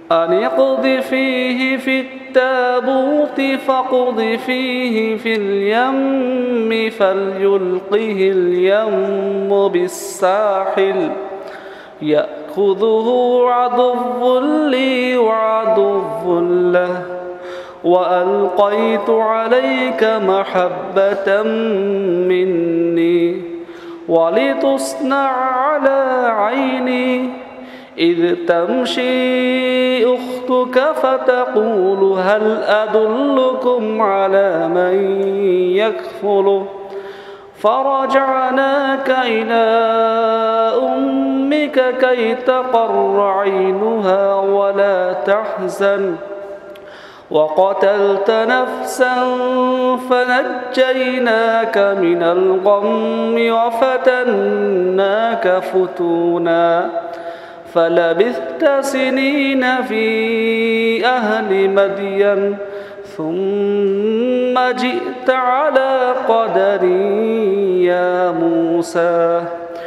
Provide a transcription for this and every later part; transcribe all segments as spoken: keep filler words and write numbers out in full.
أن اقذفيه في التابوت فاقذفيه في اليم فليلقه اليم بالساحل يأخذه عدو لي وعدو له وألقيت عليك محبة مني ولتصنع على عيني إذ تمشي أختك فتقول هل أدلكم على من يكفله فرجعناك إلى أمك كي تقر عينها ولا تحزن وقتلت نفسا فنجيناك من الغم وفتناك فتونا فلبثت سنين في أهل مدين ثم جئت على قدري يا موسى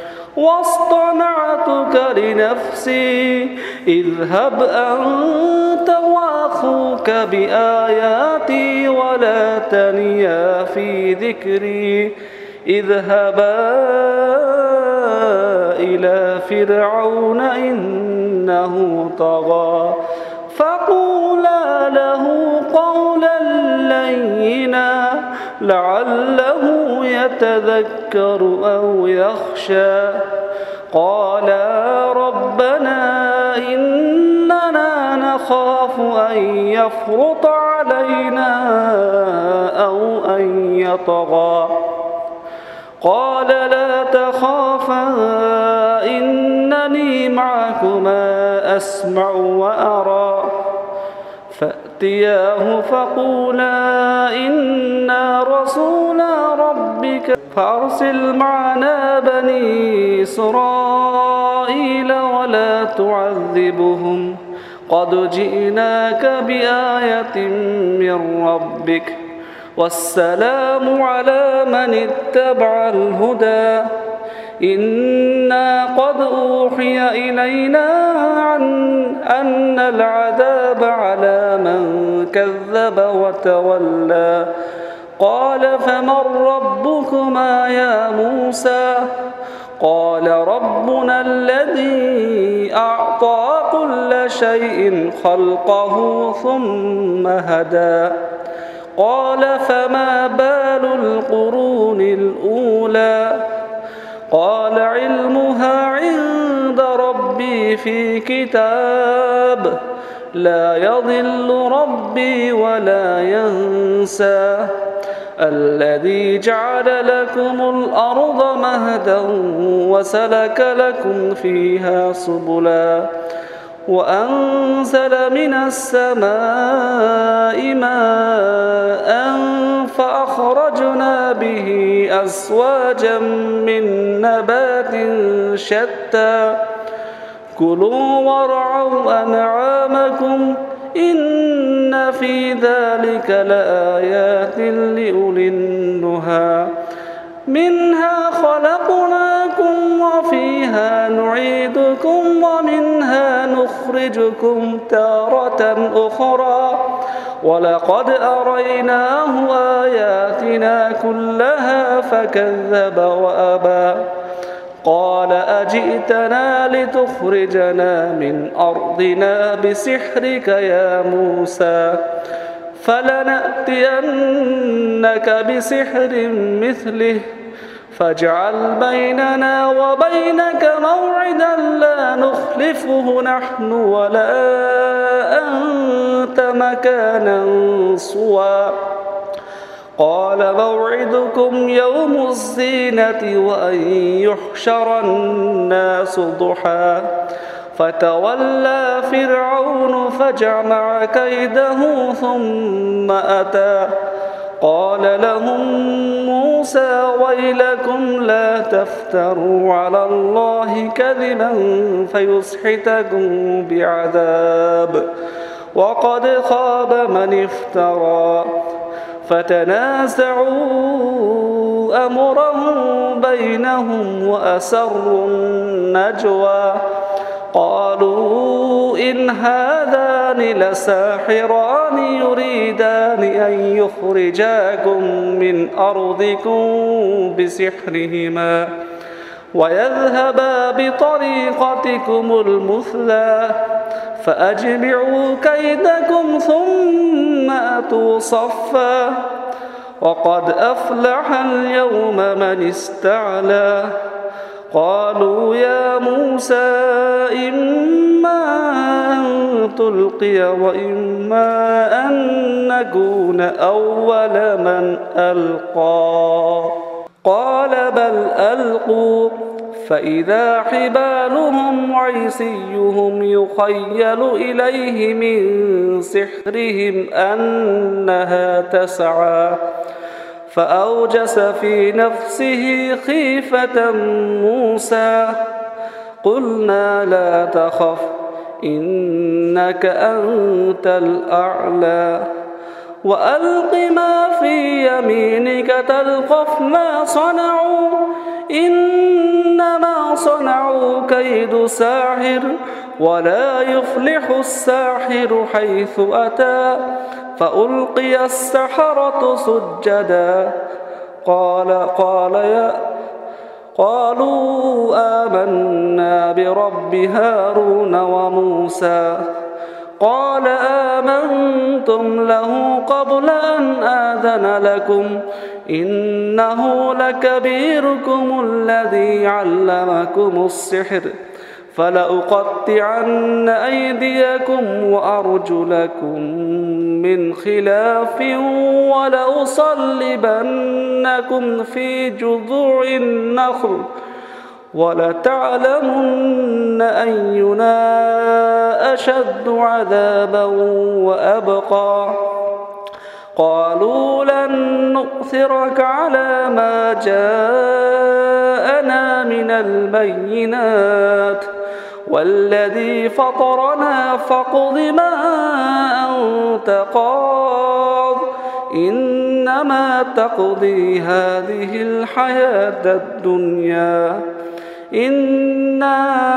واصطنعتك لنفسي اذهب أنت وأخوك بآياتي ولا تنيا في ذكري اذهبا إلى فرعون إنه طغى فقولا له قولا لينا لعله يتذكر أو يخشى قالا ربنا إننا نخاف أن يفرط علينا أو أن يطغى قال لا تخافا إنني معكما أسمع وأرى فأتياه فقولا إنا رسولا ربك فأرسل معنا بني إسرائيل ولا تعذبهم قد جئناك بآية من ربك والسلام على من اتبع الهدى إنا قد أوحي إلينا عن أن العذاب على من كذب وتولى قال فمن ربكما يا موسى قال ربنا الذي أعطى كل شيء خلقه ثم هدى قال فما بال القرون الأولى قال علمها عند ربي في كتاب لا يضل ربي ولا ينسى الذي جعل لكم الأرض مهدا وسلك لكم فيها سبلا وأنزل من السماء ماء فأخرجنا به أزواجا من نبات شتى كلوا وارعوا أنعامكم إن في ذلك لآيات لأولي النهى منها خلقناكم وفيها نعيدكم ومنها نخرجكم تارة أخرى ولقد أريناه آياتنا كلها فكذب وأبى قال أجئتنا لتخرجنا من أرضنا بسحرك يا موسى فلنأتينك بسحر مثله فاجعل بيننا وبينك موعدا لا نخلفه نحن ولا أنت مكانا سوى قال موعدكم يوم الزينة وأن يحشر الناس ضحى فتولى فرعون فجمع كيده ثم أتى قال لهم موسى ويلكم لا تفتروا على الله كذبا فيسحتكم بعذاب وقد خاب من افترى فتنازعوا أمرهم بينهم وأسروا النجوى قالوا إن هذان لساحران يريدان أن يخرجاكم من أرضكم بسحرهما ويذهبا بطريقتكم المثلى فأجمعوا كيدكم ثم أتوا صفا وقد أفلح اليوم من استعلى. قالوا يا موسى إما أن تلقي وإما أن نكون أول من ألقى قال بل ألقوا فإذا حبالهم وعصيهم يخيل إليه من سحرهم أنها تسعى فأوجس في نفسه خيفة موسى قلنا لا تخف إنك أنت الأعلى وألق ما في يمينك تلقف ما صنعوا إنما صنعوا كيد ساحر ولا يفلح الساحر حيث أتى فألقي السحرة سجدا قال قال يا قالوا آمنا برب هارون وموسى قال آمنتم له قبل أن آذن لكم إنه لكبيركم الذي علمكم السحر فلأقطعن أيديكم وأرجلكم من خلاف ولأصلبنكم في جذوع النخل ولتعلمن أينا أشد عذابا وأبقى قالوا لن نؤثرك على ما جاءنا من البينات والذي فطرنا فاقض ما أنت قاض إنما تقضي هذه الحياة الدنيا إنا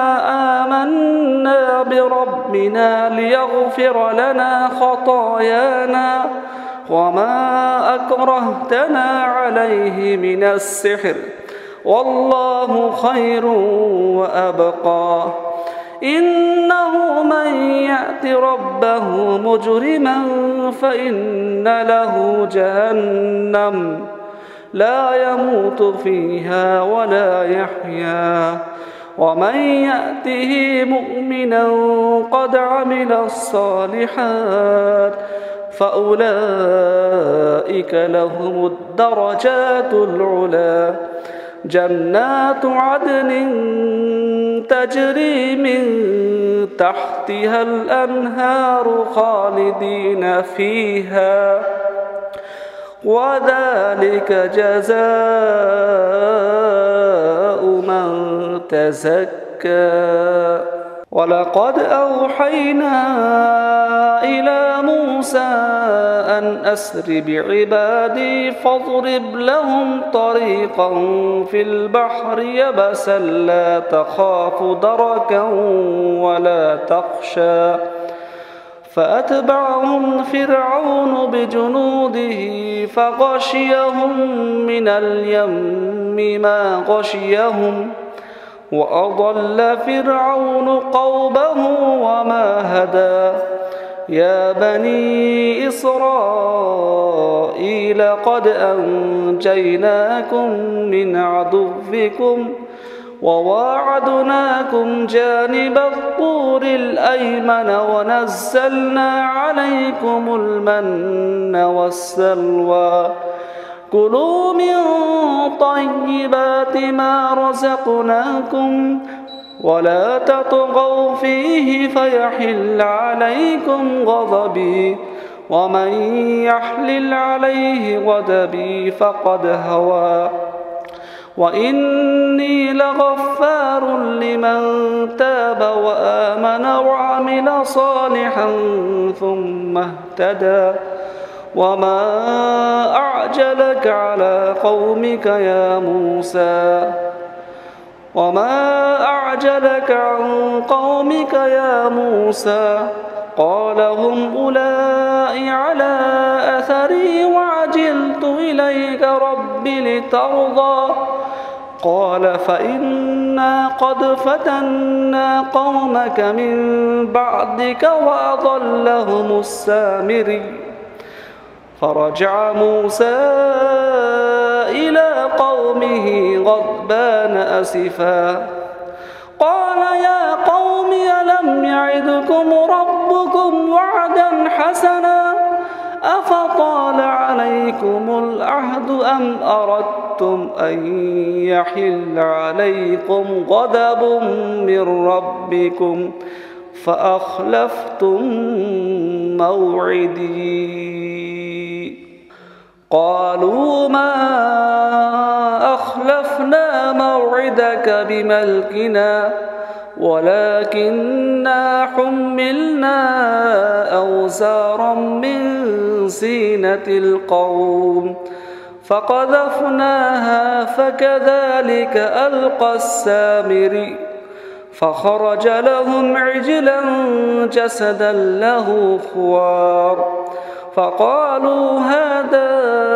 آمنا بربنا ليغفر لنا خطايانا وما أكرهتنا عليه من السحر والله خير وأبقى إنه من يأت ربه مجرما فإن له جهنم لا يموت فيها ولا يحيا ومن يأته مؤمنا قد عمل الصالحات فأولئك لهم الدرجات العلى جنات عدن تجري من تحتها الأنهار خالدين فيها وذلك جزاء من تزكى ولقد أوحينا إلى موسى أن أسر بعبادي فاضرب لهم طريقا في البحر يبسا لا تخاف دركا ولا تخشى فأتبعهم فرعون بجنوده فغشيهم من اليم ما غشيهم وأضل فرعون قومه وما هدى يا بني إسرائيل قد أنجيناكم من عدوكم وواعدناكم جانب الطور الأيمن ونزلنا عليكم المن والسلوى كلوا من طيبات ما رزقناكم ولا تطغوا فيه فيحل عليكم غضبي ومن يحلل عليه غضبي فقد هوى وإني لغفار لمن تاب وآمن وعمل صالحا ثم اهتدى وما أعجلك على قومك يا موسى وما أعجلك عن قومك يا موسى قال هم أولئك على أثري وعجلت إليك رب لترضى قال فإنا قد فتنا قومك من بعدك وأضلهم السامري فرجع موسى إلى قومه غضبان أسفا قال يا قوم ألم يعدكم ربكم وعدا حسنا أفطال عليكم العهد أم أردتم أن يحل عليكم غضب من ربكم فأخلفتم موعدي قالوا ما أخلفنا موعدك بملكنا ولكننا حملنا أوزارا من زينة القوم فقذفناها فكذلك ألقى السامري فخرج لهم عجلا جسدا له خوار فقالوا هذا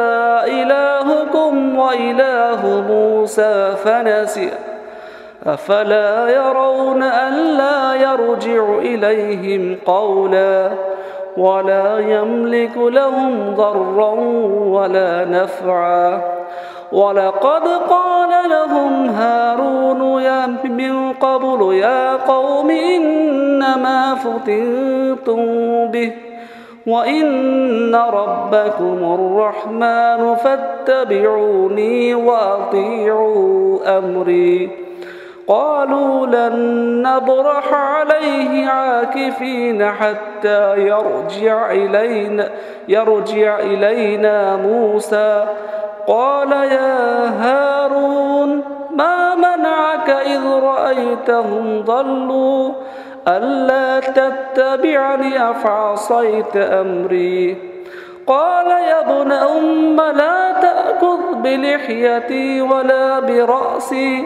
إلهكم وإله موسى فنسي أفلا يرون ألا يرجع إليهم قولا ولا يملك لهم ضرا ولا نفعا ولقد قال لهم هارون يا من قبل يا قوم إنما فتنتم به وإن ربكم الرحمن فاتبعوني وأطيعوا أمري قالوا لن نبرح عليه عاكفين حتى يرجع إلينا, يرجع إلينا موسى قال يا هارون ما منعك إذ رأيتهم ضلوا ألا تتبعني أفعصيت أمري قال يا ابن أم لا تأخذ بلحيتي ولا برأسي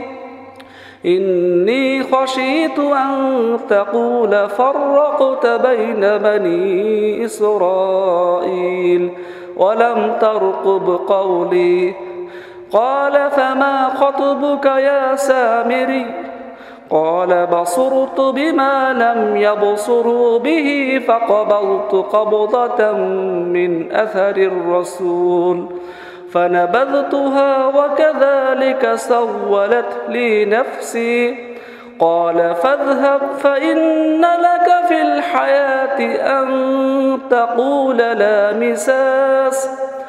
إني خشيت أن تقول فرقت بين بني إسرائيل ولم ترقب قولي قال فما خطبك يا سامري قال بصرت بما لم يبصروا به فقبضت قبضة من أثر الرسول فنبذتها وكذلك سولت لي نفسي قال فاذهب فإن لك في الحياة أن تقول لا مساس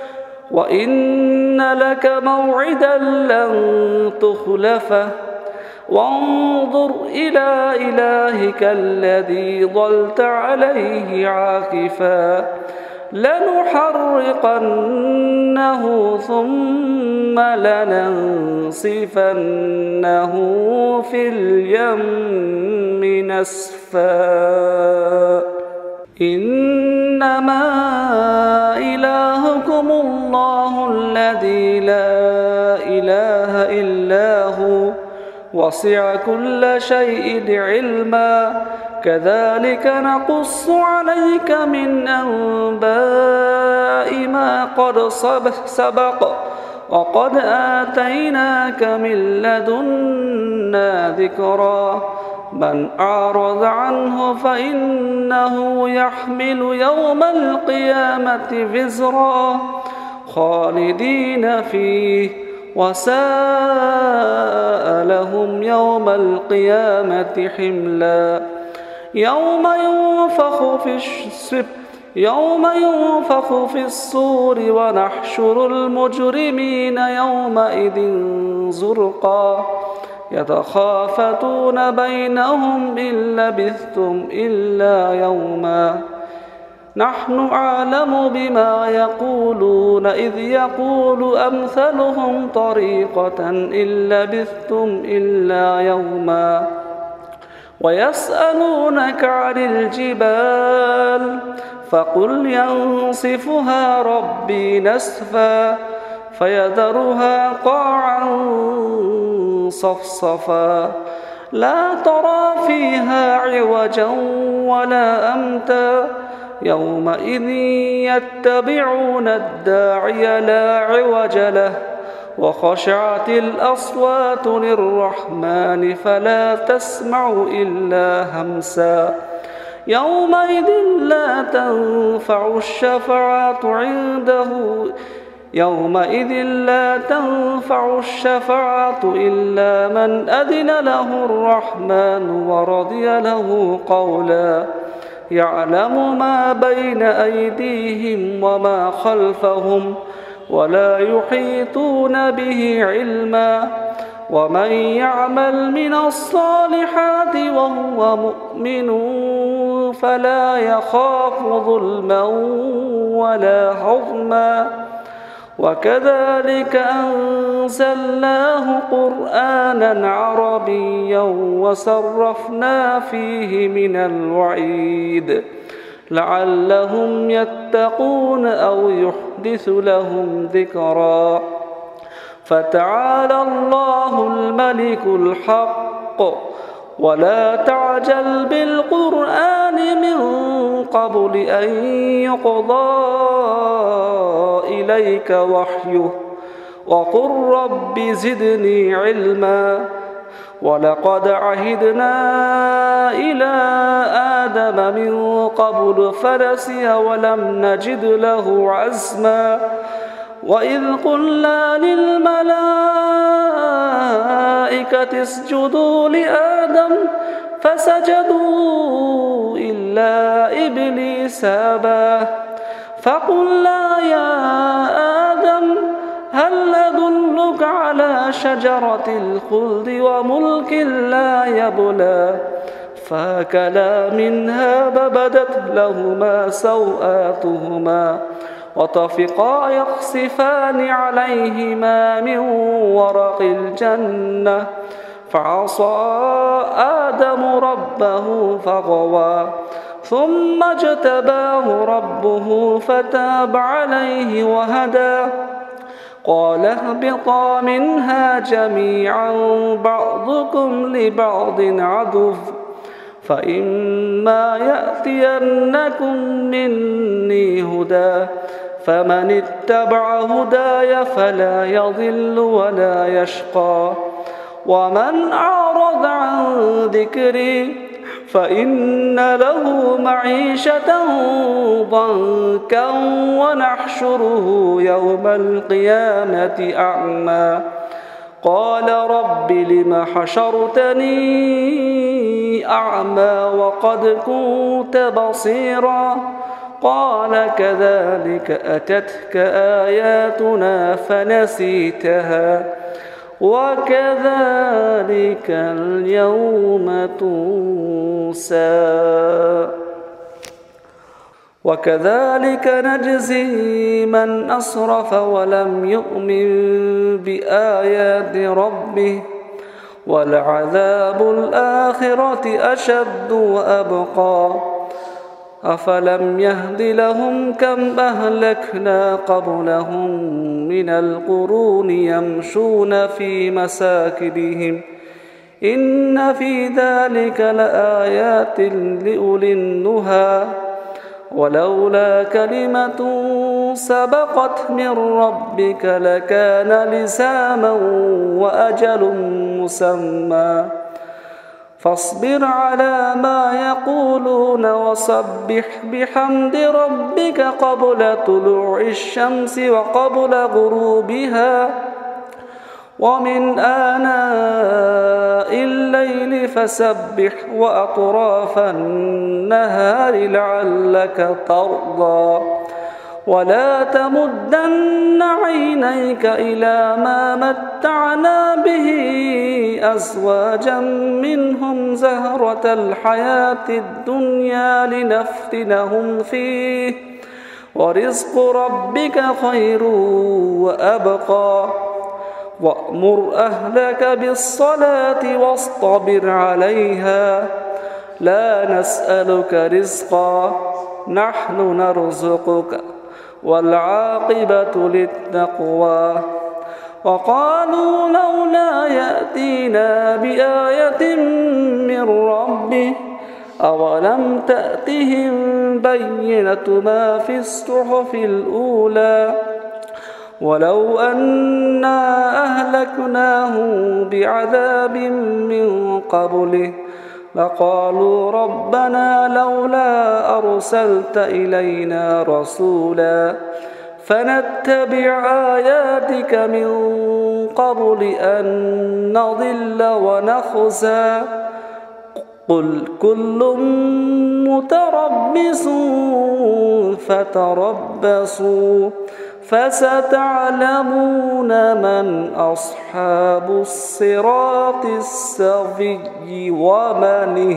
وإن لك موعدا لن تخلفه وانظر إلى إلهك الذي ظلت عليه عاكفا لنحرقنه ثم لننسفنه في اليم نسفا إنما إلهكم الله الذي لا إله إلا هو وسع كل شيء علما كذلك نقص عليك من أنباء ما قد سبق وقد آتيناك من لدنا ذكرا من أعرض عنه فإنه يحمل يوم القيامة وزرا خالدين فيه وساء لهم يوم القيامة حملا يوم ينفخ في الصور يوم ينفخ في الصور ونحشر المجرمين يومئذ زرقا يتخافتون بينهم إن لبثتم إلا يوما نحن أعلم بما يقولون إذ يقول أمثلهم طريقة إن لبثتم إلا يوما ويسألونك عن الجبال فقل ينصفها ربي نسفا فيذرها قاعا صفصفا لا ترى فيها عوجا ولا أمتا يومئذ يتبعون الداعي لا عوج له وخشعت الأصوات للرحمن فلا تسمع إلا همسا يومئذ لا تنفع الشفاعة عنده يومئذ لا تنفع الشفاعة إلا من أذن له الرحمن ورضي له قولا يعلم ما بين أيديهم وما خلفهم ولا يحيطون به علما ومن يعمل من الصالحات وهو مؤمن فلا يخاف ظلما ولا هضما وكذلك أنزلناه قرآنا عربيا وصرفنا فيه من الوعيد لعلهم يتقون أو يحدث لهم ذكرا فتعالى الله الملك الحق ولا تعجل بالقرآن من قبل أن يقضى إليك وحيه وقل رب زدني علما ولقد عهدنا إلى آدم من قبل فنسي ولم نجد له عزما وإذ قلنا للملائكة اسجدوا لآدم فسجدوا إلا إبليس أبى فقلنا يا آدم هل أدلك على شجرة الخلد وملك لا يبلى فأكلا منها فبدت لهما سوآتهما وطفقا يخصفان عليهما من ورق الجنة فعصى آدم ربه فغوى ثم اجتباه ربه فتاب عليه وهدى قال اهبطا منها جميعا بعضكم لبعض عدو فإما يأتينكم مني هدى فمن اتبع هداي فلا يضل ولا يشقى ومن أعرض عن ذكري فإن له معيشة ضنكا ونحشره يوم القيامة أعمى قال رب لم حشرتني أعمى وقد كنت بصيرا قال كذلك أتتك آياتنا فنسيتها وكذلك اليوم تنسى وكذلك نجزي من أسرف ولم يؤمن بآيات ربه ولعذاب الآخرة أشد وأبقى أفلم يهد لهم كم أهلكنا قبلهم من القرون يمشون في مساكنهم إن في ذلك لآيات لأولي النهى ولولا كلمة سبقت من ربك لكان لزاما وأجل مسمى فاصبر على ما يقولون وسبح بحمد ربك قبل طلوع الشمس وقبل غروبها ومن آناء الليل فسبح وأطراف النهار لعلك ترضى ولا تمدن عينيك إلى ما متعنا به أزواجا منهم زهرة الحياة الدنيا لنفتنهم فيه ورزق ربك خير وأبقى وأمر أهلك بالصلاة واصطبر عليها لا نسألك رزقا نحن نرزقك والعاقبة للتقوى وقالوا لولا يأتينا بآية من ربه أولم تأتهم بينة ما في الصحف الأولى ولو أنا أهلكناهم بعذاب من قبله لقالوا ربنا لولا أرسلت إلينا رسولا فنتبع آياتك من قبل أن نضل ونخزى قل كل متربص فتربصوا فستعلمون من أصحاب الصراط السوي ومن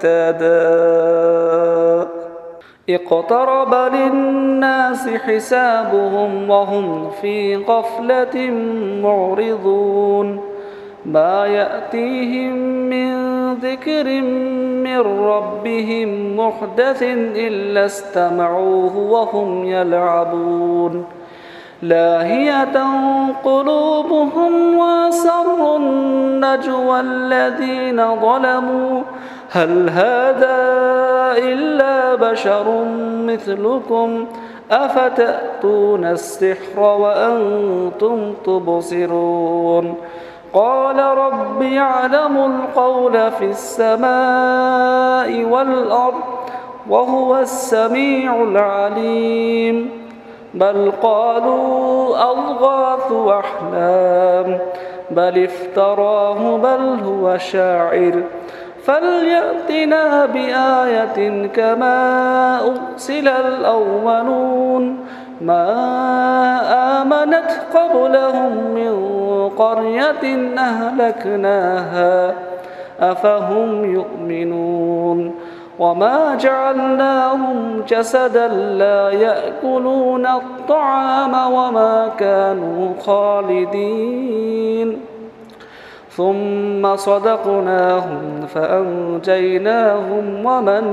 اهتدى اقترب للناس حسابهم وهم في غفلة معرضون ما يأتيهم من ذكر من ربهم محدث إلا استمعوه وهم يلعبون لاهية قلوبهم وأسروا النجوى الذين ظلموا هل هذا إلا بشر مثلكم أفتأتون السحر وأنتم تبصرون قال رب يعلم القول في السماء والأرض وهو السميع العليم بل قالوا أضغاث أحلام بل افتراه بل هو شاعر فليأتنا بآية كما أرسل الأولون ما آمنت قبلهم من قرية أهلكناها أفهم يؤمنون وما جعلناهم جسدا لا يأكلون الطعام وما كانوا خالدين ثم صدقناهم فأنجيناهم ومن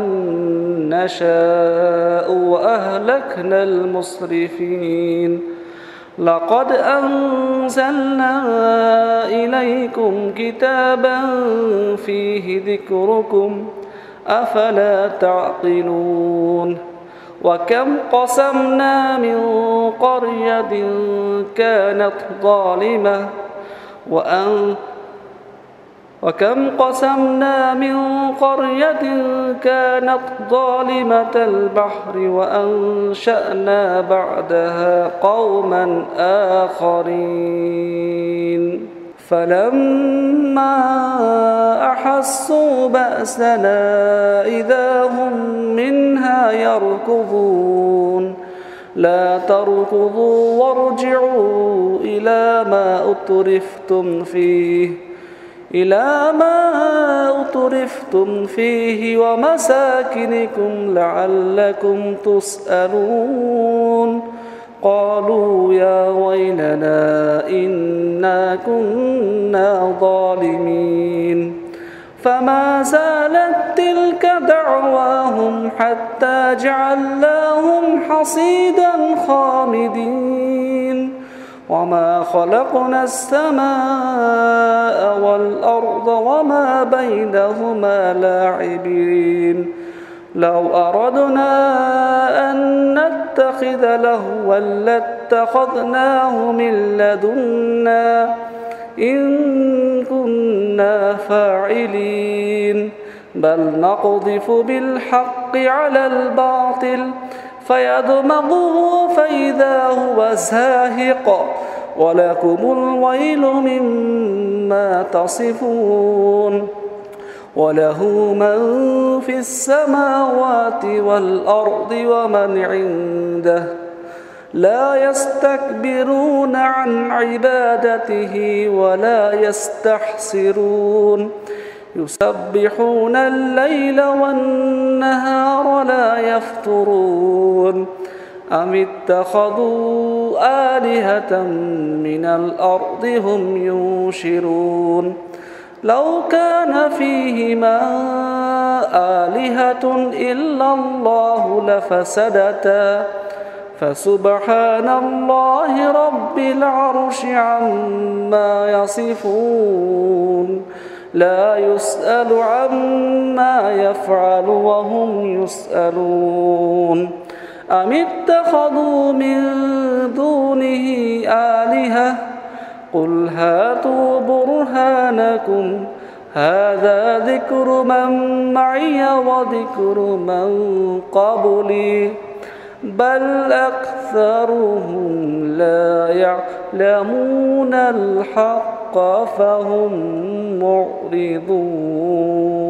نشاء وأهلكنا المسرفين لقد أنزلنا إليكم كتابا فيه ذكركم أفلا تعقلون وكم قسمنا من قرية كانت ظالمة وأن وكم قسمنا من قرية كانت ظالمة البحر وأنشأنا بعدها قوما آخرين فلما أحسوا بأسنا إذا هم منها يركضون لا تركضوا وارجعوا إلى ما أترفتم فيه إلى ما أترفتم فيه ومساكنكم لعلكم تسألون قالوا يا ويلنا إنا كنا ظالمين فما زالت تلك دعواهم حتى جعلناهم حصيدا خامدين وما خلقنا السماء والأرض وما بينهما لاعبين لو أردنا أن نتخذ لهوا لاتخذناه من لدنا إن كنا فاعلين بل نقذف بالحق على الباطل فيدمغه فإذا هو زاهق ولكم الويل مما تصفون وله من في السماوات والأرض ومن عنده لا يستكبرون عن عبادته ولا يستحسرون يسبحون الليل والنهار لا يفترون أم اتخذوا آلهة من الأرض هم ينشرون لو كان فيهما آلهة إلا الله لفسدتا فسبحان الله رب العرش عما يصفون لا يسأل عما يفعل وهم يسألون أم اتخذوا من دونه آلهة قل هاتوا برهانكم هذا ذكر من معي وذكر من قبلي بل أكثرهم لا يعلمون الحق فهم معرضون.